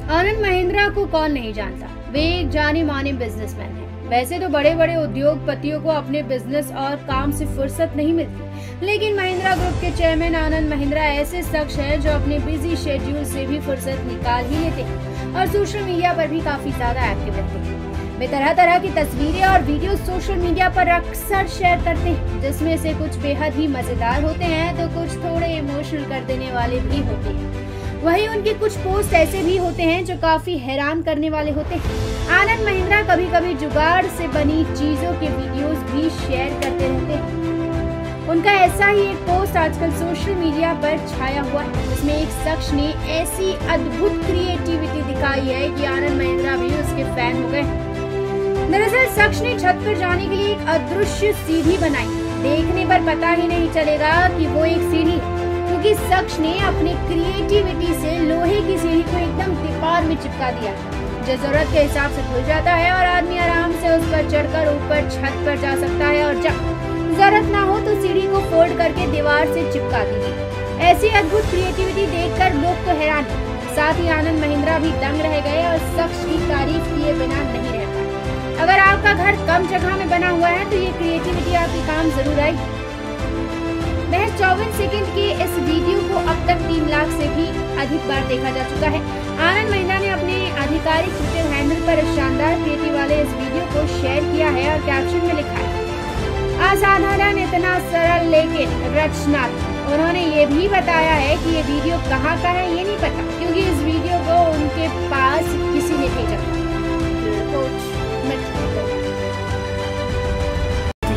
आनंद महिंद्रा को कौन नहीं जानता। वे एक जाने माने बिजनेसमैन हैं। वैसे तो बड़े बड़े उद्योगपतियों को अपने बिजनेस और काम से फुर्सत नहीं मिलती, लेकिन महिंद्रा ग्रुप के चेयरमैन आनंद महिंद्रा ऐसे शख्स हैं जो अपने बिजी शेड्यूल से भी फुर्सत निकाल ही लेते हैं और सोशल मीडिया पर भी काफी ज्यादा एक्टिव रहते हैं। वे तरह तरह की तस्वीरें और वीडियो सोशल मीडिया पर अक्सर शेयर करते हैं, जिसमें से कुछ बेहद ही मजेदार होते हैं तो कुछ थोड़े इमोशनल कर देने वाले भी होते हैं। वहीं उनके कुछ पोस्ट ऐसे भी होते हैं जो काफी हैरान करने वाले होते हैं। आनंद महिंद्रा कभी कभी जुगाड़ से बनी चीजों के वीडियोस भी शेयर करते रहते हैं। उनका ऐसा ही एक पोस्ट आजकल सोशल मीडिया पर छाया हुआ है, जिसमें एक शख्स ने ऐसी अद्भुत क्रिएटिविटी दिखाई है कि आनंद महिंद्रा भी उसके फैन हो गए। दरअसल शख्स ने छत पर जाने के लिए एक अदृश्य सीढ़ी बनाई। देखने पर पता ही नहीं चलेगा कि वो एक सीढ़ी है, क्योंकि शख्स ने अपनी क्रिएटिविटी से लोहे की सीढ़ी को एकदम दीवार में चिपका दिया, जो जरूरत के हिसाब से खुल जाता है और आदमी आराम से उस पर चढ़कर ऊपर छत पर जा सकता है और जब जरूरत ना हो तो सीढ़ी को फोल्ड करके दीवार से चिपका दीजिए। ऐसी अद्भुत क्रिएटिविटी देखकर लोग तो हैरान, साथ ही आनंद महिंद्रा भी दंग रह गए और शख्स की तारीफ किए बिना नहीं रह पाए। अगर आपका घर कम जगह में बना हुआ है तो ये क्रिएटिविटी आपके काम जरूर आएगी। महज 24 सेकंड के इस वीडियो को अब तक 3 लाख से भी अधिक बार देखा जा चुका है। आनंद महिंद्रा ने अपने आधिकारिक ट्विटर हैंडल पर इस शानदार क्रिएटिव वाले इस वीडियो को शेयर किया है और कैप्शन में लिखा है, असाधारण, इतना सरल लेकिन रचनात्मक। उन्होंने ये भी बताया है कि ये वीडियो कहाँ का है ये नहीं पता, क्योंकि इस वीडियो को उनके पास किसी ने भेजा था।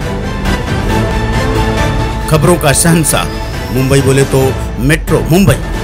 खबरों का शहंशाह, मुंबई बोले तो मेट्रो मुंबई।